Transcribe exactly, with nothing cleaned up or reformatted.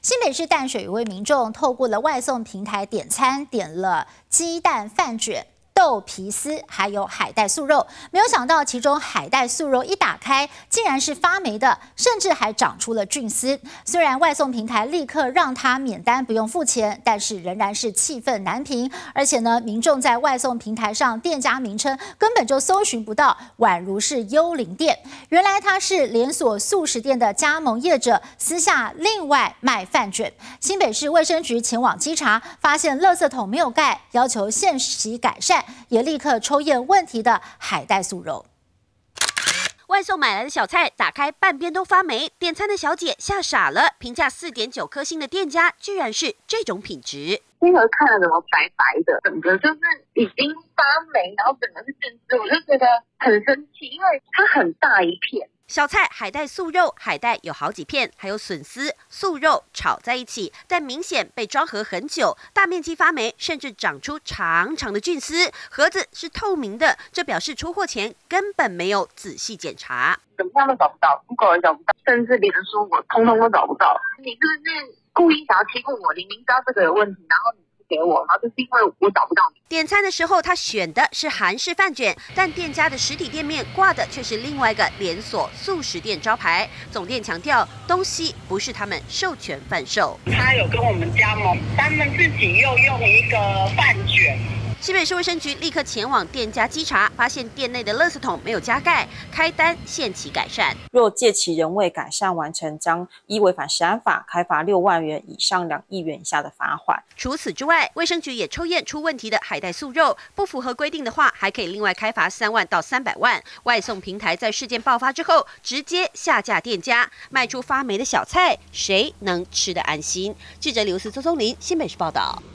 新北市淡水有位民众透过了外送平台点餐，点了鸡蛋饭卷、豆皮丝还有海带素肉，没有想到其中海带素肉一打开，竟然是发霉的，甚至还长出了菌丝。虽然外送平台立刻让他免单不用付钱，但是仍然是气愤难平。而且呢，民众在外送平台上店家名称根本就搜寻不到，宛如是幽灵店。原来他是连锁素食店的加盟业者，私下另外卖饭卷。新北市卫生局前往稽查，发现垃圾桶没有盖，要求限期改善。也立刻抽验问题的海带素肉。 外送买来的小菜打开半边都发霉，点餐的小姐吓傻了。评价四点九颗星的店家，居然是这种品质。 那个看了怎么白白的，整个就是已经发霉，然后整个是菌丝，我就觉得很生气，因为它很大一片。 小菜海带素肉，海带有好几片，还有笋丝、素肉炒在一起，但明显被装盒很久，大面积发霉，甚至长出长长的菌丝。盒子是透明的，这表示出货前根本没有仔细检查， 怎么样都找不到 ，Google 也找不到，甚至脸书我通通都找不到。你是不是故意想要欺负我？你明知道这个有问题，然后你给我，然后就是因为我找不到你。 点餐的时候，他选的是韩式饭卷，但店家的实体店面挂的却是另外一个连锁素食店招牌。总店强调，东西不是他们授权贩售。 他有跟我们加盟，他们自己又用一个饭卷。 新北市卫生局立刻前往店家稽查，发现店内的垃圾桶没有加盖，开单限期改善。 若借其人未改善完成，将依违反食安法开罚六万元以上两亿元以下的罚款。 除此之外，卫生局也抽验出问题的海带素肉，不符合规定的话，还可以另外开罚三万到三百万。外送平台在事件爆发之后，直接下架店家，卖出发霉的小菜，谁能吃得安心？记者刘思周宗林新北市报道。